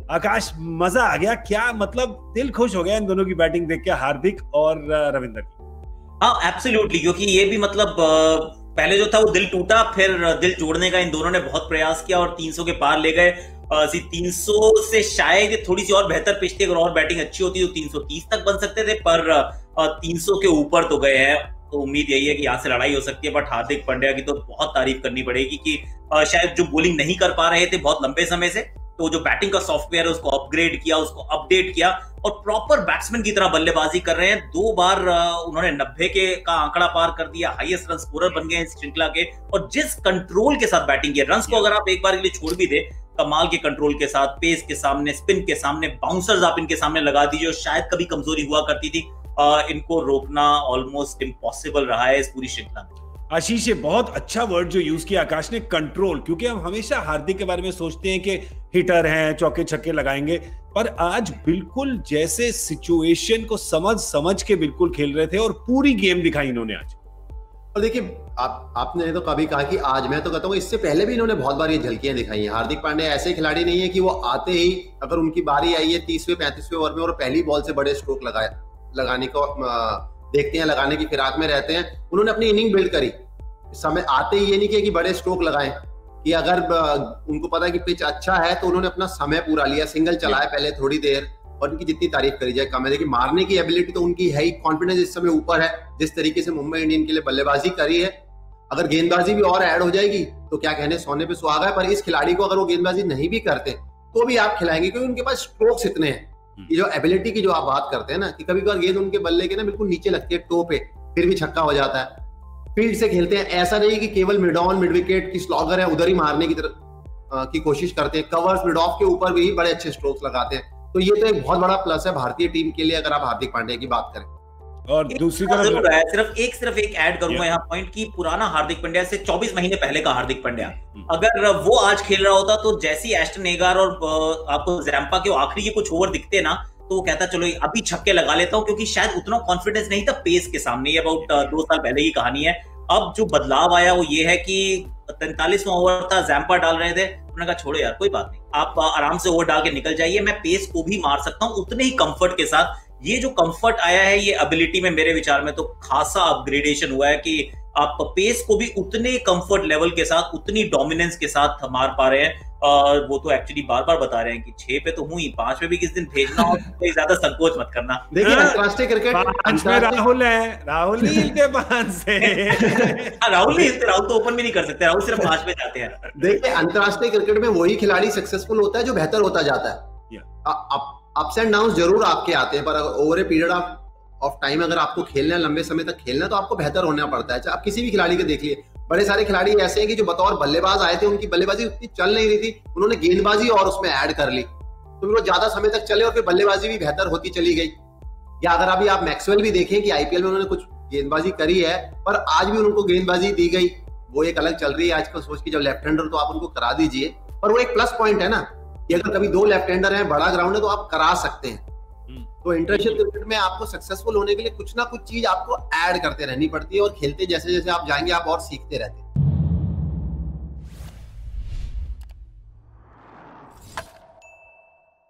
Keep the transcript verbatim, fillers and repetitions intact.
आकाश, मजा आ गया क्या, मतलब दिल खुश हो गया इन दोनों की बैटिंग देख के, हार्दिक और रविंद्र की। हाँ एब्सोल्युटली, क्योंकि ये भी मतलब पहले जो था वो दिल टूटा, फिर दिल जोड़ने का इन दोनों ने बहुत प्रयास किया और तीन सौ के पार ले गए। तीन सौ से शायद थोड़ी सी और बेहतर पिच थी, अगर और बैटिंग अच्छी होती तो तीन सौ तीस तक बन सकते थे, पर तीन सौ के ऊपर तो गए हैं। तो उम्मीद यही है कि यहाँ से लड़ाई हो सकती है। बट हार्दिक पांड्या की तो बहुत तारीफ करनी पड़ेगी कि शायद जो बॉलिंग नहीं कर पा रहे थे बहुत लंबे समय से, तो जो बैटिंग का सॉफ्टवेयर है उसको अपग्रेड किया, उसको अपडेट किया और प्रॉपर बैट्समैन की तरह बल्लेबाजी कर रहे हैं। दो बार उन्होंने नब्बे के का आंकड़ा पार कर दिया, हाईएस्ट रन स्कोरर बन गए इस श्रृंखला के। और जिस कंट्रोल के साथ बैटिंग किया, रन्स को अगर आप एक बार के लिए छोड़ भी दे, कमाल के कंट्रोल के साथ, पेस के सामने, स्पिन के सामने, बाउंसर्स आप इनके सामने लगा दीजिए, शायद कभी कमजोरी हुआ करती थी, इनको रोकना ऑलमोस्ट इम्पॉसिबल रहा है इस पूरी श्रृंखला में। आशीष, ये बहुत अच्छा वर्ड जो यूज किया आकाश ने, कंट्रोल, क्योंकि हम हमेशा हार्दिक के बारे में सोचते हैं कि हिटर हैं, चौके छक्के लगाएंगे, पर आज बिल्कुल जैसे सिचुएशन को समझ समझ के बिल्कुल खेल रहे थे और पूरी गेम दिखाई इन्होंने आज। और देखिए, आप आपने तो कभी कहा कि आज, मैं तो कहता हूँ इससे पहले भी इन्होंने बहुत बार ये झलकियां दिखाई हैं। हार्दिक पांड्या ऐसे खिलाड़ी नहीं है कि वो आते ही, अगर उनकी बारी आई है तीसवें पैंतीसवें ओवर में और पहली बॉल से बड़े स्ट्रोक लगाए लगाने को देखते हैं, लगाने की फिराक में रहते हैं। उन्होंने अपनी इनिंग बिल्ड करी, समय आते ही ये नहीं किया कि बड़े स्ट्रोक लगाएं, कि अगर उनको पता है कि पिच अच्छा है तो उन्होंने अपना समय पूरा लिया, सिंगल चलाया पहले थोड़ी देर, और उनकी जितनी तारीफ करी जाए कम है। देखिए, मारने की एबिलिटी तो उनकी है ही, कॉन्फिडेंस इस समय ऊपर है। जिस तरीके से मुंबई इंडियन के लिए बल्लेबाजी करी है, अगर गेंदबाजी भी और ऐड हो जाएगी तो क्या कहने, सोने पे सुहागा है। पर इस खिलाड़ी को अगर वो गेंदबाजी नहीं भी करते तो भी आप खिलाएंगे, क्योंकि उनके पास स्ट्रोक्स इतने हैं। ये जो एबिलिटी की जो आप बात करते हैं ना, कि कभी कभार गेंद उनके बल्ले के ना बिल्कुल नीचे लगती है, टो पे, फिर भी छक्का हो जाता है। फील्ड से खेलते हैं, ऐसा नहीं कि केवल मिड ऑन मिड विकेट की स्लॉगर है उधर ही मारने की तरफ की कोशिश करते हैं, कवर्स मिड ऑफ के ऊपर भी बड़े अच्छे स्ट्रोक्स लगाते हैं। तो ये तो एक बहुत बड़ा प्लस है भारतीय टीम के लिए, अगर आप हार्दिक पांड्या की बात करें। और दूसरी तरफ जरूर है, सिर्फ एक सिर्फ एक ऐड करूंगा यहाँ पॉइंट की, पुराना हार्दिक पांड्या से चौबीस महीने पहले का हार्दिक पांड्या अगर वो आज खेल रहा होता तो जैसी एस्टन एगार और आपको जैम्पा के आखिरी के कुछ ओवर दिखते ना, तो वो कहता चलो अभी छक्के लगा लेता हूँ, क्योंकि शायद उतना कॉन्फिडेंस नहीं था पेस के सामने। ये अबाउट दो साल पहले की कहानी है। अब जो बदलाव आया वो ये है कि तैंतालीसवां ओवर था, जैम्पा डाल रहे थे, उन्होंने कहा छोड़ो यार कोई बात नहीं, आप आराम से ओवर डाल के निकल जाइए, मैं पेस को भी मार सकता हूँ उतने ही कंफर्ट के साथ। ये जो कंफर्ट आया है, ये एबिलिटी में मेरे विचार में तो खासा अपग्रेडेशन हुआ है कि आप पेस को भी उतने कंफर्ट लेवल के साथ, उतनी डोमिनेंस के साथ मार पा रहे हैं। और वो तो एक्चुअली बार बार बता रहे हैं कि छह पे तो हूं ही, पांच पे भी किस दिन भेजना हो तो ज्यादा संकोच मत करना। देखिए, अंतरराष्ट्रीय क्रिकेट में राहुल है, राहुल नहीं हिलते पांच से। राहुल नहीं हिलते, राहुल तो ओपन भी नहीं कर सकते, राहुल सिर्फ पांच पे जाते हैं। देखिए, अंतरराष्ट्रीय क्रिकेट में वही खिलाड़ी सक्सेसफुल होता है जो बेहतर होता जाता है। अप्स एंड डाउन्स जरूर आपके आते हैं, पर over a period of of time अगर आपको खेलना है, लंबे समय तक खेलना है, तो आपको बेहतर होना पड़ता है। आप किसी भी खिलाड़ी को देखिए, बड़े सारे खिलाड़ी ऐसे हैं कि जो बतौर बल्लेबाज आए थे, उनकी बल्लेबाजी उतनी चल नहीं रही थी, उन्होंने गेंदबाजी और उसमें ऐड कर ली, तो वो ज्यादा समय तक चले और फिर बल्लेबाजी भी बेहतर होती चली गई। या अगर अभी आप मैक्सवेल भी देखें कि आईपीएल में उन्होंने कुछ गेंदबाजी करी है, पर आज भी उनको गेंदबाजी दी गई, वो एक अलग चल रही है आजकल सोच की। जब लेफ्ट हैंडर तो आप उनको करा दीजिए, पर वो एक प्लस पॉइंट है ना कि अगर कभी दो लेफ्ट हैंडर हैं, बड़ा ग्राउंड है, तो आप करा सकते हैं। तो इंटरनेशनल क्रिकेट में आपको सक्सेसफुल होने के लिए कुछ ना कुछ चीज आपको ऐड करते रहनी पड़ती है, और खेलते जैसे जैसे आप जाएंगे आप और सीखते रहते हैं।